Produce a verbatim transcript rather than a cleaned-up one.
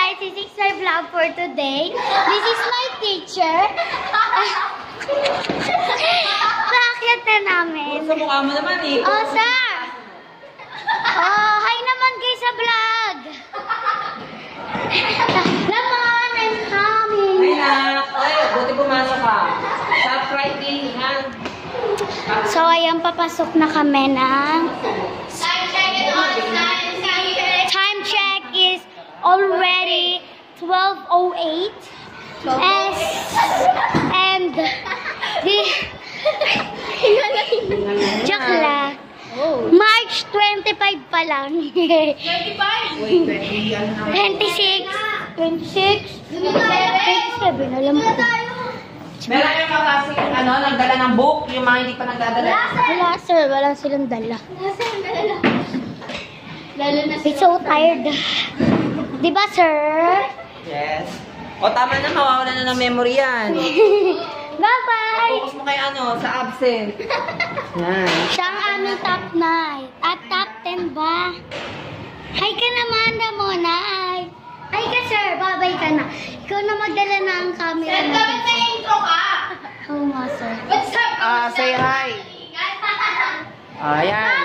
guys, this is my vlog for today. This is my teacher. Bakit na namin? Sa mukha mo naman eh. Oh, sir! Oh, hi naman kayo sa vlog! Naman, I'm coming! Ay na! Ay, buti pumasok ka. Sa Friday, ha? So, ayan, papasok na kami ng... Time check is already twelve oh eight. And, and the... Joke lang. March twenty-five pa lang. twenty-five? Wait, twenty, ano na? twenty-six. twenty-six. twenty-seven. Alam ko. Meron yung makasing, ano, nagdala ng book, yung mga hindi pa nagdadala. Wala, sir. Wala silang dala. Lalo na I'm so tired. Diba, sir? Yes. O, tama na, mawawala na ng memory yan. Bye-bye! Focus mo kay ano, sa absent. Yan. Siya ang aming top nine. At top ten ba? Hi ka naman na muna. Hi. Hi ka, sir. Bye-bye ka na. Ikaw na magdala na ang camera Sir, dapat na intro ka! Oo nga, sir. What's up? Ah, say hi. Ayan.